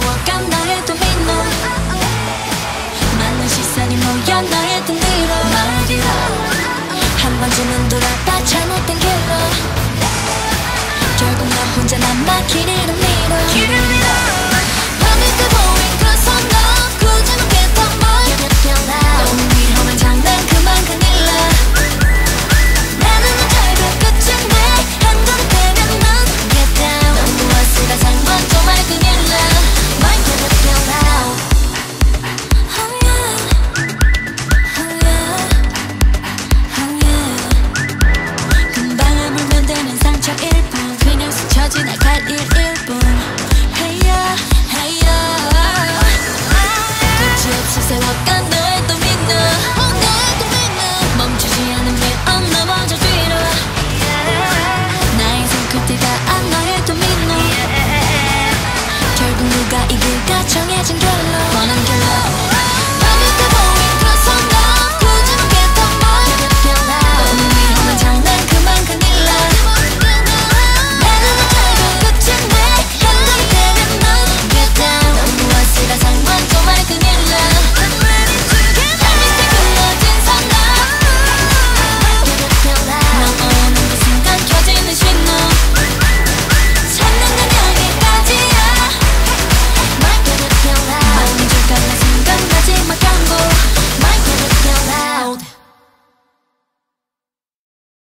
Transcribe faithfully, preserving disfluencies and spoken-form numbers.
세워간 너의 도미노 많은 시선이 모여 너의 등 뒤로 말 뒤로 한 번쯤은 돌아봐 잘못된 길로 결국 너 혼자 남아 길을 잃어 길을 잃어 밤이 돼 보인 그 손 너 굳이 묻게 더 멀리 너무 위험한 장난 그만 큰일 나 나는 너 절벽 끝인데 한 걸음 되면 넌 get down 넌 무엇을 상관 정말 큰일 나 Mind get up feel now Oh yeah Oh yeah Oh yeah 금방 아물면 되는 상처일 뿐 그냥 스쳐 지나갈 일일 뿐 Hey yeah Hey yeah 끝이 없이 세워간 너의 도미노 너의 도미노 멈추지 않으면 어 넘어져 뒤로 나의 손끝에 닿아 너의 도미노 결국 누가 이길까 정해진 결론